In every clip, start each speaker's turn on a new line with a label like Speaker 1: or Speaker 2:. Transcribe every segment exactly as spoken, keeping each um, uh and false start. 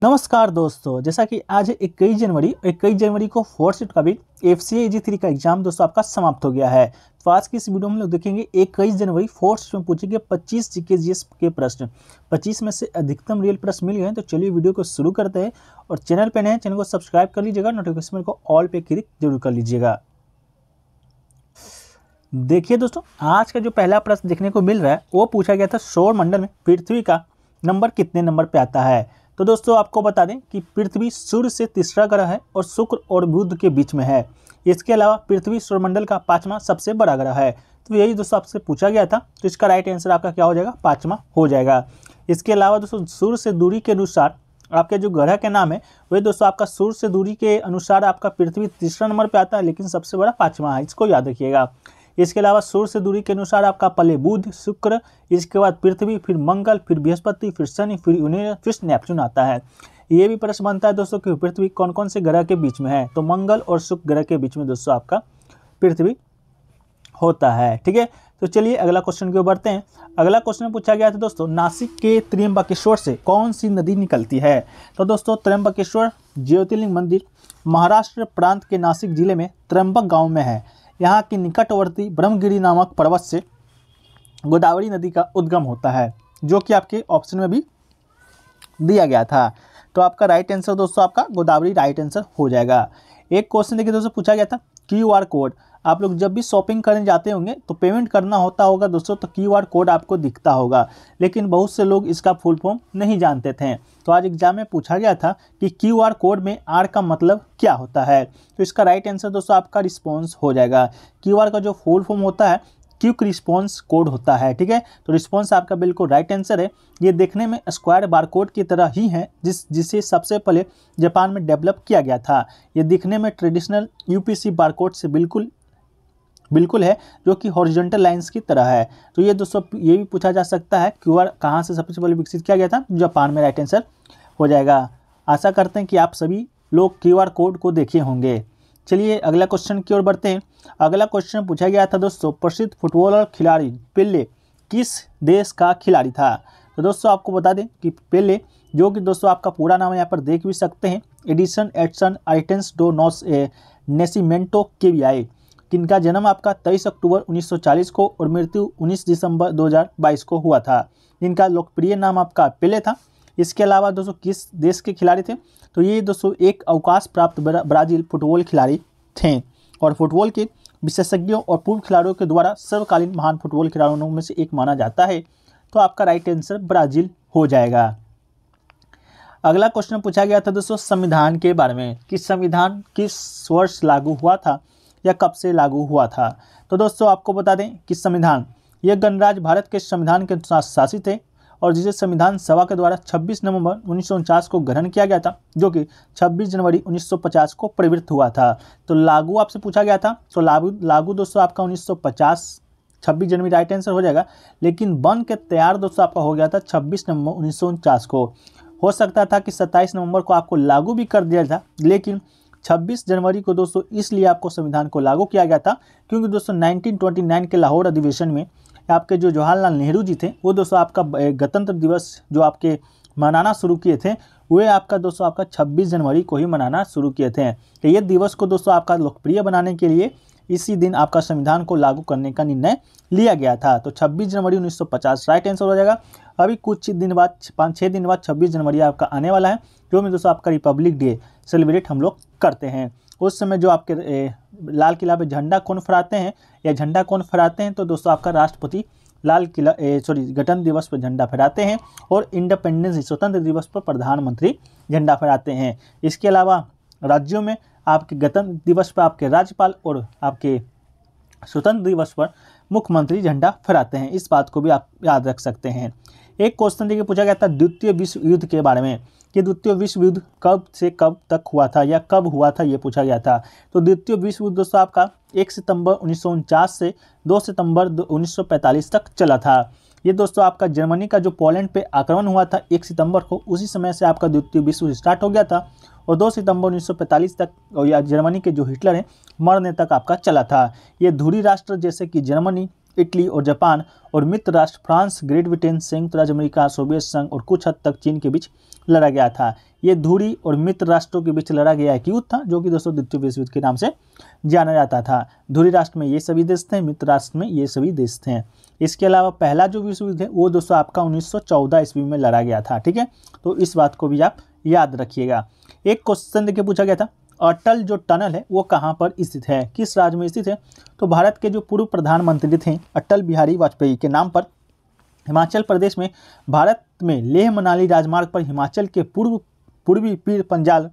Speaker 1: नमस्कार दोस्तों, जैसा कि आज इक्कीस जनवरी इक्कीस जनवरी को फोर्थ शिफ्ट का भी F C A G three का एग्जाम दोस्तों आपका समाप्त हो गया है। तो आज की इस वीडियो में हम लोग देखेंगे इक्कीस जनवरी फोर्थ शिफ्ट में पूछे गए पच्चीस जीके जीएस के प्रश्न। पच्चीस में से अधिकतम रियल प्रश्न मिल गए हैं। तो चलिए वीडियो को शुरू करते हैं। और चैनल पर नए हैं, चैनल को सब्सक्राइब कर लीजिएगा, नोटिफिकेशन को ऑल पे क्लिक जरूर कर लीजिएगा। देखिए दोस्तों, आज का जो पहला प्रश्न देखने को मिल रहा है वो पूछा गया था सौर मंडल में पृथ्वी का नंबर कितने नंबर पे आता है। तो दोस्तों आपको बता दें कि पृथ्वी सूर्य से तीसरा ग्रह है और शुक्र और बुध के बीच में है। इसके अलावा पृथ्वी सौरमंडल का पांचवा सबसे बड़ा ग्रह है। तो यही दोस्तों आपसे पूछा गया था। तो इसका राइट आंसर आपका क्या हो जाएगा, पांचवा हो जाएगा। इसके अलावा दोस्तों सूर्य से दूरी के अनुसार आपके जो ग्रह के नाम है वही दोस्तों आपका सूर्य से दूरी के अनुसार आपका पृथ्वी तीसरा नंबर पर आता है, लेकिन सबसे बड़ा पाँचवा है, इसको याद रखिएगा। इसके अलावा सूर्य से दूरी के अनुसार आपका पहले बुध, शुक्र, इसके बाद पृथ्वी, फिर मंगल, फिर बृहस्पति, फिर शनि, फिर यूरेनस, फिर नेपच्यून आता है। ये भी प्रश्न बनता है दोस्तों कि पृथ्वी कौन कौन से ग्रह के बीच में है। तो मंगल और शुक्र ग्रह के बीच में दोस्तों आपका पृथ्वी होता है। ठीक है, तो चलिए अगला क्वेश्चन की ओर बढ़ते हैं। अगला क्वेश्चन पूछा गया था दोस्तों, नासिक के त्र्यंबकेश्वर से कौन सी नदी निकलती है। तो दोस्तों त्र्यंबकेश्वर ज्योतिर्लिंग मंदिर महाराष्ट्र प्रांत के नासिक जिले में त्र्यंबक गाँव में है। यहाँ की निकटवर्ती ब्रह्मगिरी नामक पर्वत से गोदावरी नदी का उद्गम होता है, जो कि आपके ऑप्शन में भी दिया गया था। तो आपका राइट आंसर दोस्तों आपका गोदावरी राइट आंसर हो जाएगा। एक क्वेश्चन देखिए दोस्तों पूछा गया था क्यू आर कोड। आप लोग जब भी शॉपिंग करने जाते होंगे तो पेमेंट करना होता होगा दोस्तों, तो क्यू आर कोड आपको दिखता होगा, लेकिन बहुत से लोग इसका फुल फॉर्म नहीं जानते थे। तो आज एग्जाम में पूछा गया था कि क्यू आर कोड में आर का मतलब क्या होता है। तो इसका राइट आंसर दोस्तों आपका रिस्पॉन्स हो जाएगा। क्यू आर का जो फुल फॉर्म होता है क्विक रिस्पॉन्स कोड होता है। ठीक है, तो रिस्पॉन्स आपका बिल्कुल राइट आंसर है। ये देखने में स्क्वायर बारकोड की तरह ही है, जिस जिसे सबसे पहले जापान में डेवलप किया गया था। ये दिखने में ट्रेडिशनल यूपीसी बारकोड से बिल्कुल बिल्कुल है, जो कि हॉरिजॉन्टल लाइंस की तरह है। तो ये दोस्तों ये भी पूछा जा सकता है क्यूआर कहाँ से सबसे पहले विकसित किया गया था, जापान में राइट आंसर हो जाएगा। आशा करते हैं कि आप सभी लोग क्यूआर कोड को देखे होंगे। चलिए अगला क्वेश्चन की ओर बढ़ते हैं। अगला क्वेश्चन पूछा गया था दोस्तों, प्रसिद्ध फुटबॉलर खिलाड़ी पेले किस देश का खिलाड़ी था। तो दोस्तों आपको बता दें कि पेले, जो कि दोस्तों आपका पूरा नाम यहाँ पर देख भी सकते हैं, Edison Edson Arantes do Nascimento केवियाई, किनका जन्म आपका तेईस अक्टूबर उन्नीस सौ चालीस को और मृत्यु उन्नीस दिसंबर दो हज़ार बाईस को हुआ था। इनका लोकप्रिय नाम आपका पेले था। इसके अलावा दोस्तों किस देश के खिलाड़ी थे, तो ये दोस्तों एक अवकाश प्राप्त ब्राज़ील फुटबॉल खिलाड़ी थे और फुटबॉल के विशेषज्ञों और पूर्व खिलाड़ियों के द्वारा सर्वकालीन महान फुटबॉल खिलाड़ियों में से एक माना जाता है। तो आपका राइट आंसर ब्राज़ील हो जाएगा। अगला क्वेश्चन पूछा गया था दोस्तों संविधान के बारे में, कि संविधान किस वर्ष लागू हुआ था या कब से लागू हुआ था। तो दोस्तों आपको बता दें कि संविधान यह गणराज्य भारत के संविधान के अनुसार शासित है और जिसे संविधान सभा के द्वारा छब्बीस नवंबर उन्नीस सौ उनचास को ग्रहण किया गया था, जो कि छब्बीस जनवरी उन्नीस सौ पचास को प्रवृत्त हुआ था। तो लागू आपसे पूछा गया था, तो लागू लागू दोस्तों आपका उन्नीस सौ पचास छब्बीस जनवरी राइट आंसर हो जाएगा, लेकिन बन के तैयार दोस्तों आपका हो गया था छब्बीस नवंबर उन्नीस सौ उनचास को। हो सकता था कि सत्ताईस नवंबर को आपको लागू भी कर दिया था, लेकिन छब्बीस जनवरी को दोस्तों इसलिए आपको संविधान को लागू किया गया था क्योंकि दोस्तों उन्नीस सौ उनतीस के लाहौर अधिवेशन में आपके जो जवाहरलाल नेहरू जी थे वो दोस्तों आपका गणतंत्र दिवस जो आपके मनाना शुरू किए थे, वे आपका दोस्तों आपका छब्बीस जनवरी को ही मनाना शुरू किए थे। तो ये दिवस को दोस्तों आपका लोकप्रिय बनाने के लिए इसी दिन आपका संविधान को लागू करने का निर्णय लिया गया था। तो छब्बीस जनवरी उन्नीस सौ पचास राइट आंसर हो जाएगा। अभी कुछ दिन बाद पाँच छः दिन बाद छब्बीस जनवरी आपका आने वाला है, जो में दोस्तों आपका रिपब्लिक डे सेलिब्रेट हम लोग करते हैं। उस समय जो आपके ए, लाल किला पे झंडा कौन फहराते हैं या झंडा कौन फहराते हैं, तो दोस्तों आपका राष्ट्रपति लाल किला सॉरी गणतंत्र दिवस पर झंडा फहराते हैं और इंडिपेंडेंस स्वतंत्र दिवस पर प्रधानमंत्री झंडा फहराते हैं। इसके अलावा राज्यों में आपके गणतंत्र दिवस पर आपके राज्यपाल और आपके स्वतंत्र दिवस पर मुख्यमंत्री झंडा फहराते हैं। इस बात को भी आप याद रख सकते हैं। एक क्वेश्चन देखिए पूछा गया था द्वितीय विश्व युद्ध के बारे में, कि द्वितीय विश्व युद्ध कब से कब तक हुआ था या कब हुआ था, ये पूछा गया था। तो द्वितीय विश्व युद्ध दोस्तों आपका एक सितंबर उन्नीस सौ उनचास से दो सितंबर उन्नीस सौ पैंतालीस तक चला था। ये दोस्तों आपका जर्मनी का जो पोलैंड पे आक्रमण हुआ था एक सितंबर को, उसी समय से आपका द्वितीय विश्व युद्ध स्टार्ट हो गया था और दो सितंबर उन्नीस सौ पैंतालीस तक और या जर्मनी के जो हिटलर हैं मरने तक आपका चला था। ये धुरी राष्ट्र जैसे कि जर्मनी, इटली और जापान और मित्र राष्ट्र फ्रांस, ग्रेट ब्रिटेन, संयुक्त राज्य अमेरिका, सोवियत संघ और कुछ हद तक चीन के बीच लड़ा गया था। ये धुरी और मित्र राष्ट्रों के बीच लड़ा गया एक युद्ध था जो कि दोस्तों द्वितीय विश्व युद्ध के नाम से जाना जाता था। धुरी राष्ट्र में ये सभी देश थे, मित्र राष्ट्र में ये सभी देश थे। इसके अलावा पहला जो विश्व युद्ध है वो दोस्तों आपका उन्नीस सौ चौदह ईस्वी में लड़ा गया था। ठीक है, तो इस बात को भी आप याद रखिएगा। एक क्वेश्चन देखिए पूछा गया था, अटल जो टनल है वो कहाँ पर स्थित है, किस राज्य में स्थित है? तो भारत के जो पूर्व प्रधानमंत्री थे अटल बिहारी वाजपेयी के नाम पर हिमाचल प्रदेश में भारत में लेह मनाली राजमार्ग पर हिमाचल के पूर्व पूर्वी पीर पंजाल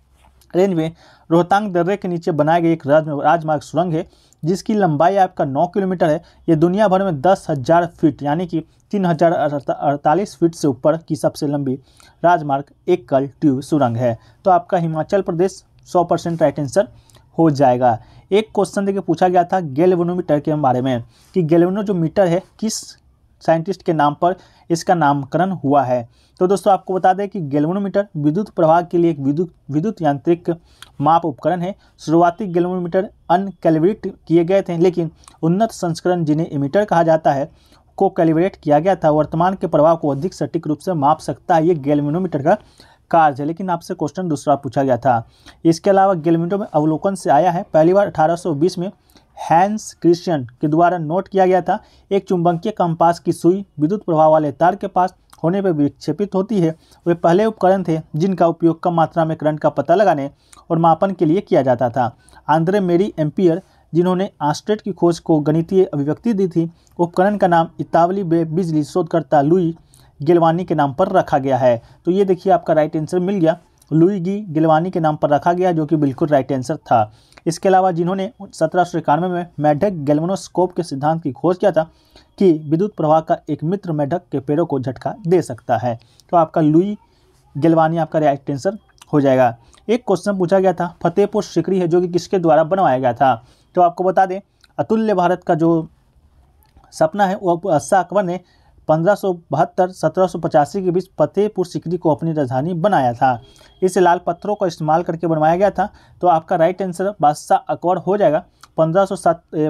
Speaker 1: रेंज में रोहतांग दर्रे के नीचे बनाए गए एक राज राजमार्ग सुरंग है जिसकी लंबाई आपका नौ किलोमीटर है। ये दुनिया भर में दस हजार फीट यानी कि तीन हजार अड़तालीस फीट से ऊपर की सबसे लंबी राजमार्ग एकल ट्यूब सुरंग है। तो आपका हिमाचल प्रदेश सौ परसेंट राइट आंसर हो जाएगा। एक क्वेश्चन देखिए पूछा गया था गैल्वेनोमीटर के बारे में कि गैल्वेनो जो मीटर है किस साइंटिस्ट के नाम पर इसका नामकरण हुआ है। तो दोस्तों आपको बता दें कि गैल्वेनोमीटर विद्युत प्रवाह के लिए एक विद्युत विद्युत यांत्रिक माप उपकरण है। शुरुआती गैल्वेनोमीटर अनकैलिब्रेट किए गए थे, लेकिन उन्नत संस्करण जिन्हें एमीटर कहा जाता है को कैलिब्रेट किया गया था। वर्तमान के प्रवाह को अधिक सटीक रूप से माप सकता है, ये गैल्वेनोमीटर का कार्य है। लेकिन आपसे क्वेश्चन दूसरा पूछा गया था। इसके अलावा गैल्वेनोमीटर में अवलोकन से आया है। पहली बार अठारह सौ बीस में हैंस क्रिश्चियन के द्वारा नोट किया गया था। एक चुंबकीय कंपास की सुई विद्युत प्रवाह वाले तार के पास होने पर विक्षेपित होती है। वे पहले उपकरण थे जिनका उपयोग कम मात्रा में करंट का पता लगाने और मापन के लिए किया जाता था। आंद्रे मेरी एम्पियर जिन्होंने ऑस्टेट की खोज को गणितीय अभिव्यक्ति दी थी, उपकरण का नाम इतावली बिजली शोधकर्ता लुई गिलवानी के नाम पर रखा गया है। तो ये देखिए आपका राइट आंसर मिल गया, लुईगी गिलवानी के नाम पर रखा गया जो कि बिल्कुल राइट आंसर था। इसके अलावा जिन्होंने सत्रह सौ इक्यानवे में मेढक गैल्वेनोस्कोप के सिद्धांत की खोज किया था कि विद्युत प्रवाह का एक मित्र मेढक के पेड़ों को झटका दे सकता है। तो आपका लुई गिलवानी आपका राइट आंसर हो जाएगा। एक क्वेश्चन पूछा गया था फतेहपुर सीकरी है जो कि किसके द्वारा बनवाया गया था। तो आपको बता दें अतुल्य भारत का जो सपना है वो शाह अकबर ने पंद्रह सौ बहत्तर सत्रह सौ पचासी के बीच फतेहपुर सीकरी को अपनी राजधानी बनाया था। इसे लाल पत्थरों का इस्तेमाल करके बनवाया गया था। तो आपका राइट आंसर बादशाह अकबर हो जाएगा। पंद्रह सौ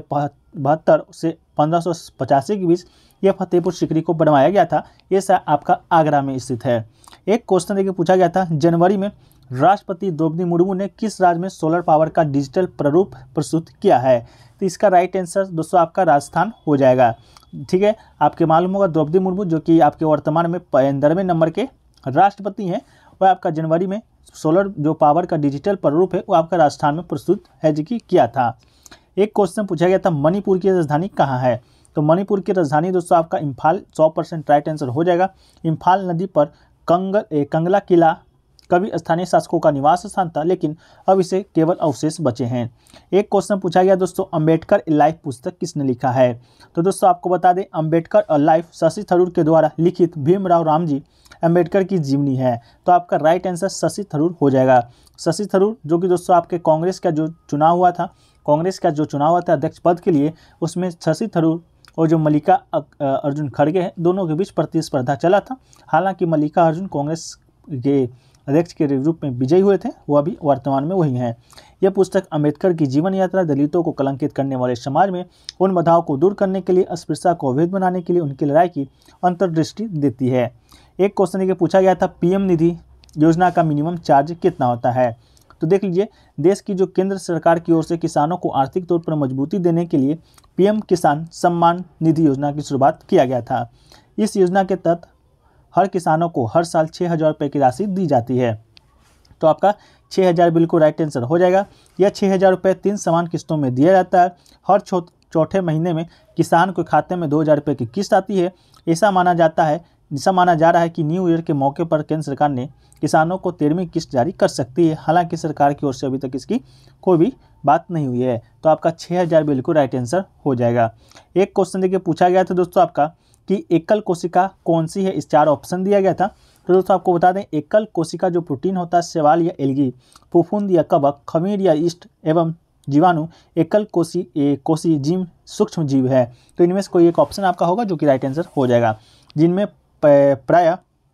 Speaker 1: बहत्तर से पंद्रह सौ पचासी के बीच यह फतेहपुर सीकरी को बनवाया गया था। ये आपका आगरा में स्थित है। एक क्वेश्चन देखिए पूछा गया था जनवरी में राष्ट्रपति द्रौपदी मुर्मू ने किस राज्य में सोलर पावर का डिजिटल प्रारूप प्रस्तुत किया है। तो इसका राइट आंसर दोस्तों आपका राजस्थान हो जाएगा। ठीक है, आपके मालूम होगा द्रौपदी मुर्मू जो कि आपके वर्तमान में पंद्रहवें नंबर के राष्ट्रपति हैं, वह आपका जनवरी में सोलर जो पावर का डिजिटल प्रारूप है वो आपका राजस्थान में प्रस्तुत है जो कि किया था। एक क्वेश्चन पूछा गया था मणिपुर की राजधानी कहाँ है। तो मणिपुर की राजधानी दोस्तों आपका इम्फाल सौ परसेंट राइट आंसर हो जाएगा। इम्फाल नदी पर कंगल कंगला किला कभी स्थानीय शासकों का निवास स्थान था, लेकिन अब इसे केवल अवशेष बचे हैं। एक क्वेश्चन पूछा गया दोस्तों अम्बेडकर ए लाइफ पुस्तक किसने लिखा है। तो दोस्तों आपको बता दें अम्बेडकर ए लाइफ शशि थरूर के द्वारा लिखित भीमराव रामजी अम्बेडकर की जीवनी है। तो आपका राइट आंसर शशि थरूर हो जाएगा। शशि थरूर जो कि दोस्तों आपके कांग्रेस का जो चुनाव हुआ था कांग्रेस का जो चुनाव हुआ था अध्यक्ष पद के लिए, उसमें शशि थरूर और जो मल्लिका अर्जुन खड़गे हैं दोनों के बीच प्रतिस्पर्धा चला था। हालांकि मल्लिका अर्जुन कांग्रेस के अध्यक्ष के रूप में विजयी हुए थे, वो अभी वर्तमान में वही हैं। यह पुस्तक अम्बेडकर की जीवन यात्रा दलितों को कलंकित करने वाले समाज में उन बाधाओं को दूर करने के लिए अस्पृश्यता को अवैध बनाने के लिए उनकी लड़ाई की अंतर्दृष्टि देती है। एक क्वेश्चन ये पूछा गया था पीएम निधि योजना का मिनिमम चार्ज कितना होता है। तो देख लीजिए देश की जो केंद्र सरकार की ओर से किसानों को आर्थिक तौर पर मजबूती देने के लिए पीएम किसान सम्मान निधि योजना की शुरुआत किया गया था। इस योजना के तहत हर किसानों को हर साल छः हज़ार रुपये की राशि दी जाती है। तो आपका छः हज़ार बिल्कुल राइट आंसर हो जाएगा। यह छः हज़ार रुपये तीन समान किस्तों में दिया जाता है। हर चौथे महीने में किसान के खाते में दो हज़ार रुपये की किस्त आती है। ऐसा माना जाता है ऐसा माना जा रहा है कि न्यू ईयर के मौके पर केंद्र सरकार ने किसानों को तेरहवीं किस्त जारी कर सकती है। हालांकि सरकार की ओर से अभी तक इसकी कोई भी बात नहीं हुई है। तो आपका छः हज़ार बिल्कुल राइट आंसर हो जाएगा। एक क्वेश्चन देखिए पूछा गया था दोस्तों आपका कि एकल कोशिका कौन सी है, इस चार ऑप्शन दिया गया था। तो दोस्तों आपको बता दें एकल कोशिका जो प्रोटीन होता है शैवाल या एल्गी, फफूंद या कवक, खमीर या ईस्ट एवं जीवाणु एकल कोशी कोशी जीव सूक्ष्म जीव है। तो इनमें से कोई एक ऑप्शन आपका होगा जो कि राइट आंसर हो जाएगा। जिनमें प्रायः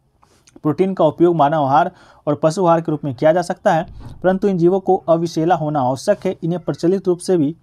Speaker 1: प्रोटीन का उपयोग मानव आहार और पशु आहार के रूप में किया जा सकता है, परंतु इन जीवों को अविषैला होना आवश्यक है। इन्हें प्रचलित रूप से भी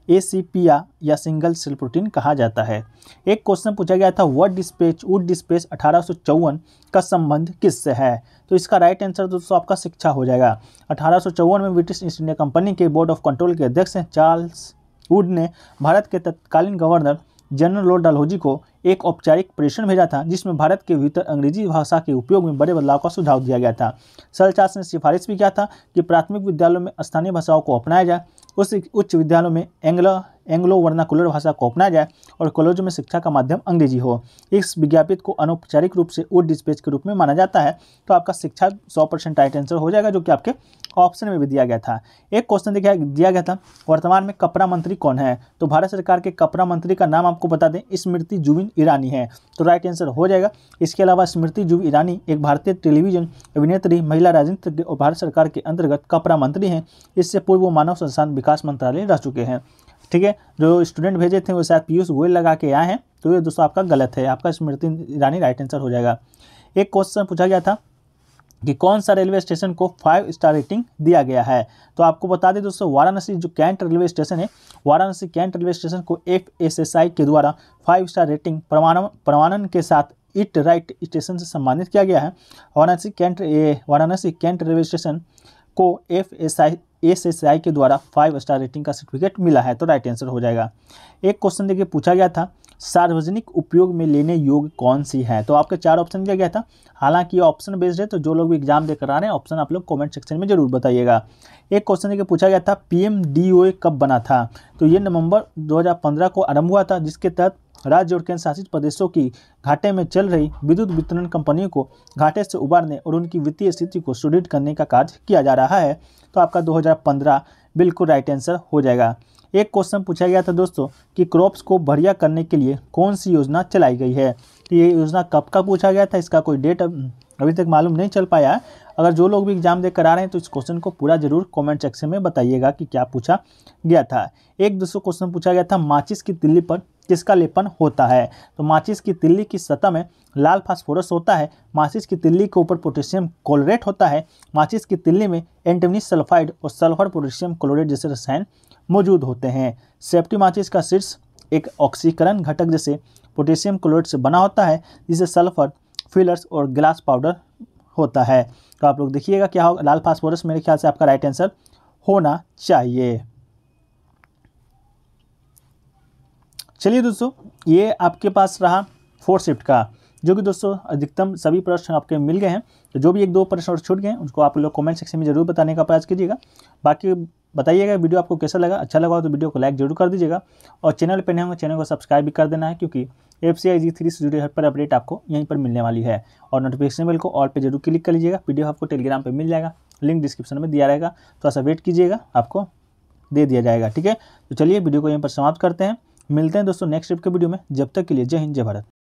Speaker 1: एसिपिया या सिंगल सेल प्रोटीन कहा जाता है। एक क्वेश्चन पूछा गया था वुड डिस्पैच वुड डिस्पैच अठारह सौ चौवन का संबंध किससे है? तो इसका राइट आंसर दोस्तों आपका शिक्षा हो जाएगा। अठारह सौ चौवन में ब्रिटिश ईस्ट इंडिया कंपनी के बोर्ड ऑफ कंट्रोल के अध्यक्ष हैं चार्ल्स वुड ने भारत के तत्कालीन गवर्नर जनरल लॉर्ड डलहौजी को एक औपचारिक प्रेषण भेजा था, जिसमें भारत के भीतर अंग्रेजी भाषा के उपयोग में बड़े बदलाव का सुझाव दिया गया था। सर चार्ल्स ने सिफारिश भी किया था कि प्राथमिक विद्यालयों में स्थानीय भाषाओं को अपनाया जाए, उस उच्च विद्यालयों में एंग्लो एंग्लो वर्नाकुलर भाषा को अपनाया जाए और कॉलेजों में शिक्षा का माध्यम अंग्रेजी हो। इस विज्ञापित को अनौपचारिक रूप से वुड डिस्पैच के रूप में माना जाता है। तो आपका शिक्षा सौ परसेंट राइट आंसर हो जाएगा, जो कि आपके ऑप्शन में भी दिया गया था। एक क्वेश्चन दिया दिया गया था वर्तमान में कपड़ा मंत्री कौन है? तो भारत सरकार के कपड़ा मंत्री का नाम आपको बता दें, स्मृति जुबिन ईरानी है। तो राइट आंसर हो जाएगा। इसके अलावा स्मृति जुबिन ईरानी एक भारतीय टेलीविजन अभिनेत्री, महिला राजनीतिज्ञ और भारत सरकार के अंतर्गत कपड़ा मंत्री हैं। इससे पूर्व वो मानव संसाधन विकास मंत्रालय रह चुके हैं। ठीक है, जो स्टूडेंट भेजे थे वो शायद पीयूष गोयल लगा के आए हैं, तो ये दोस्तों आपका गलत है, आपका स्मृति ईरानी राइट आंसर हो जाएगा। एक क्वेश्चन पूछा गया था कि कौन सा रेलवे स्टेशन को फाइव स्टार रेटिंग दिया गया है? तो आपको बता दें दोस्तों, वाराणसी जो कैंट रेलवे स्टेशन है, वाराणसी कैंट रेलवे स्टेशन को एफ एस एस आई के द्वारा फाइव स्टार रेटिंग प्रमाणन प्रमाणन के साथ इट राइट स्टेशन से सम्मानित किया गया है। Varanasi cantt Varanasi cantt railway station को F S I S S I के द्वारा फाइव स्टार रेटिंग का सर्टिफिकेट मिला है। तो राइट आंसर हो जाएगा। एक क्वेश्चन देखिए पूछा गया था सार्वजनिक उपयोग में लेने योग्य कौन सी है? तो आपके चार ऑप्शन दिया गया था। हालांकि ये ऑप्शन बेस्ड है, तो जो लोग भी एग्जाम देकर आ रहे हैं ऑप्शन आप लोग कमेंट सेक्शन में जरूर बताइएगा। एक क्वेश्चन देखिए पूछा गया था पीएम डीओए कब बना था? तो ये नवंबर दो हज़ार पंद्रह को आरंभ हुआ था, जिसके तहत राज्य और केंद्र शासित प्रदेशों की घाटे में चल रही विद्युत वितरण कंपनियों को घाटे से उबारने और उनकी वित्तीय स्थिति को सुदृढ़ करने का कार्य किया जा रहा है। तो आपका दो हज़ार पंद्रह बिल्कुल राइट आंसर हो जाएगा। एक क्वेश्चन पूछा गया था दोस्तों कि क्रॉप्स को बढ़िया करने के लिए कौन सी योजना चलाई गई है? तो ये योजना कब का पूछा गया था, इसका कोई डेट अभी तक मालूम नहीं चल पाया है। अगर जो लोग भी एग्जाम देकर आ रहे हैं तो इस क्वेश्चन को पूरा जरूर कमेंट सेक्शन में बताइएगा कि क्या पूछा गया था। एक दूसरा क्वेश्चन पूछा गया था माचिस की तिल्ली पर किसका लेपन होता है? तो माचिस की तिल्ली की सतह में लाल फास्फोरस होता है। माचिस की तिल्ली के ऊपर पोटेशियम क्लोरेट होता है। माचिस की तिल्ली में एंटीमनी सल्फाइड और सल्फर पोटेशियम क्लोरेट जैसे रसायन मौजूद होते हैं। सेफ्टी माचिस का शीर्ष एक ऑक्सीकरण घटक जैसे पोटेशियम क्लोरेट से बना होता है, जिसे सल्फर फिलर्स और ग्लास पाउडर होता है। तो आप लोग देखिएगा क्या होगा, लाल फास्फोरस मेरे ख्याल से आपका राइट आंसर होना चाहिए। चलिए दोस्तों, ये आपके पास रहा फोर्थ शिफ्ट का, जो कि दोस्तों अधिकतम सभी प्रश्न आपके मिल गए हैं। तो जो भी एक दो प्रश्न और छूट गए हैं उसको आप लोग कमेंट सेक्शन में जरूर बताने का प्रयास कीजिएगा। बाकी बताइएगा वीडियो आपको कैसा लगा, अच्छा लगा तो वीडियो को लाइक जरूर कर दीजिएगा और चैनल पर नए होंगे चैनल को सब्सक्राइब भी कर देना है, क्योंकि एफ सी आई जी थ्री से जुड़े हर पर अपडेट आपको यहीं पर मिलने वाली है। और नोटिफिकेशन बेल को ऑल पे जरूर क्लिक कर लीजिएगा। पीडीएफ आपको टेलीग्राम पे मिल जाएगा, लिंक डिस्क्रिप्शन में दिया रहेगा, थोड़ा सा वेट कीजिएगा, आपको दे दिया जाएगा। ठीक है, तो चलिए वीडियो को यहीं पर समाप्त करते हैं। मिलते हैं दोस्तों नेक्स्ट ट्रिप के वीडियो में। जब तक के लिए जय हिंद जय भारत।